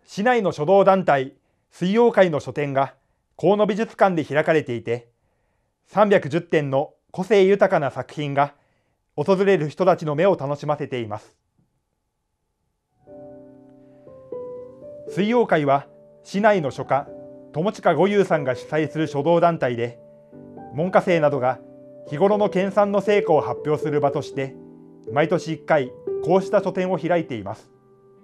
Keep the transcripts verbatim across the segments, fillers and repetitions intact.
市内の書道団体水曜会の書展が河野美術館で開かれていて、さんびゃくじゅってんの個性豊かな作品が訪れる人たちの目を楽しませています。水曜会は市内の書家友近五雄さんが主催する書道団体で、門下生などが日頃の研鑽の成果を発表する場として毎年いっかいこうした書展を開いています。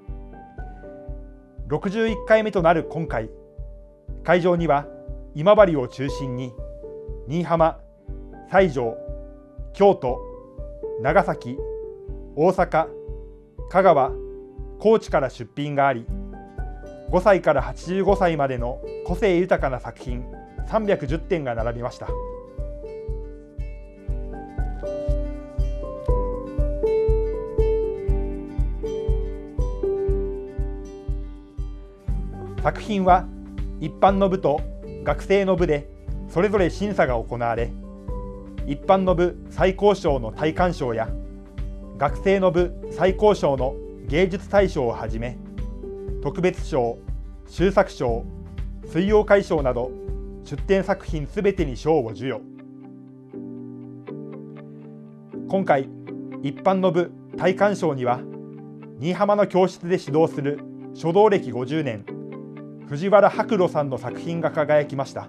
ろくじゅういっかいめとなる今回、会場には今治を中心に新居浜、西条、京都、長崎、大阪、香川、高知から出品があり、ごさいからはちじゅうごさいまでの個性豊かな作品さんびゃくじゅってんが並びました。作品は一般の部と学生の部でそれぞれ審査が行われ、一般の部最高賞の大観賞や学生の部最高賞の芸術大賞をはじめ、特別賞、秀作賞、水曜会賞など出展作品すべてに賞を授与。今回一般の部大観賞には新居浜の教室で指導する書道歴ごじゅうねん藤原白露さんの作品が輝きました。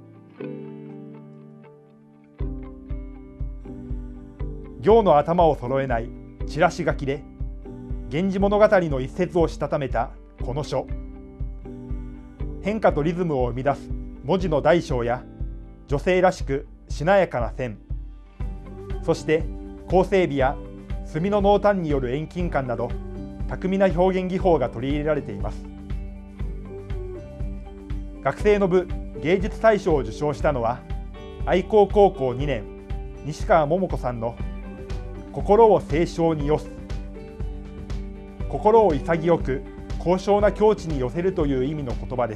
行の頭を揃えないチラシ書きで源氏物語の一節をしたためたこの書。変化とリズムを生み出す文字の大小や女性らしくしなやかな線、そして構成美や墨の濃淡による遠近感など巧みな表現技法が取り入れられています。学生の部芸術大賞を受賞したのは愛好高校にねん西川桃子さんの心を清少に寄す、心を潔く高尚な境地に寄せるという意味の言葉です。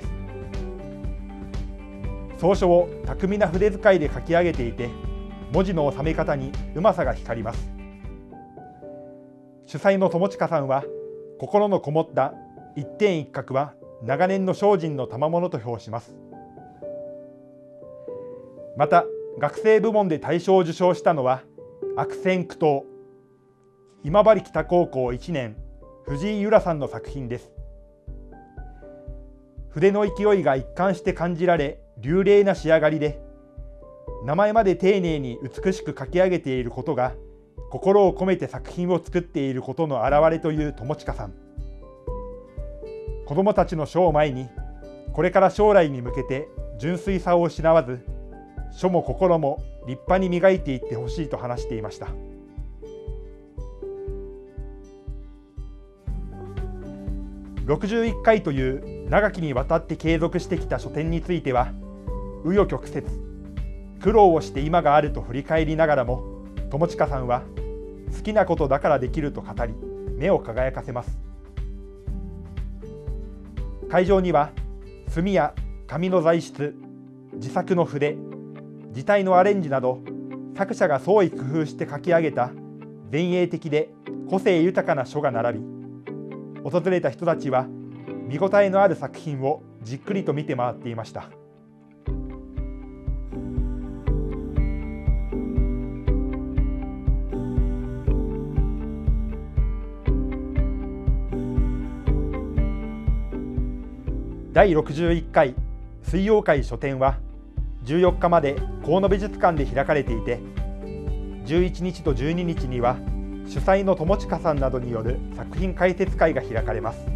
草書を巧みな筆使いで書き上げていて、文字の収め方にうまさが光ります。主催の友近さんは、心のこもった一点一画は長年の精進の賜物と評します。また学生部門で大賞を受賞したのは悪戦苦闘、今治北高校いちねん藤井由良さんの作品です。筆の勢いが一貫して感じられ、流麗な仕上がりで、名前まで丁寧に美しく書き上げていることが心を込めて作品を作っていることの表れという友近さん。子どもたちの書を前に、これから将来に向けて純粋さを失わず、書も心も立派に磨いていってほしいと話していました。ろくじゅういっかいという長きにわたって継続してきた書展については、紆余曲折、苦労をして今があると振り返りながらも、友近さんは好きなことだからできると語り、目を輝かせます。会場には墨や紙の材質、自作の筆、字体のアレンジなど、作者が創意工夫して書き上げた前衛的で個性豊かな書が並び、訪れた人たちは見応えのある作品をじっくりと見て回っていました。だいろくじゅういっかい水曜会書展はじゅうよっかまで河野美術館で開かれていて、じゅういちにちとじゅうににちには主催の友近さんなどによる作品解説会が開かれます。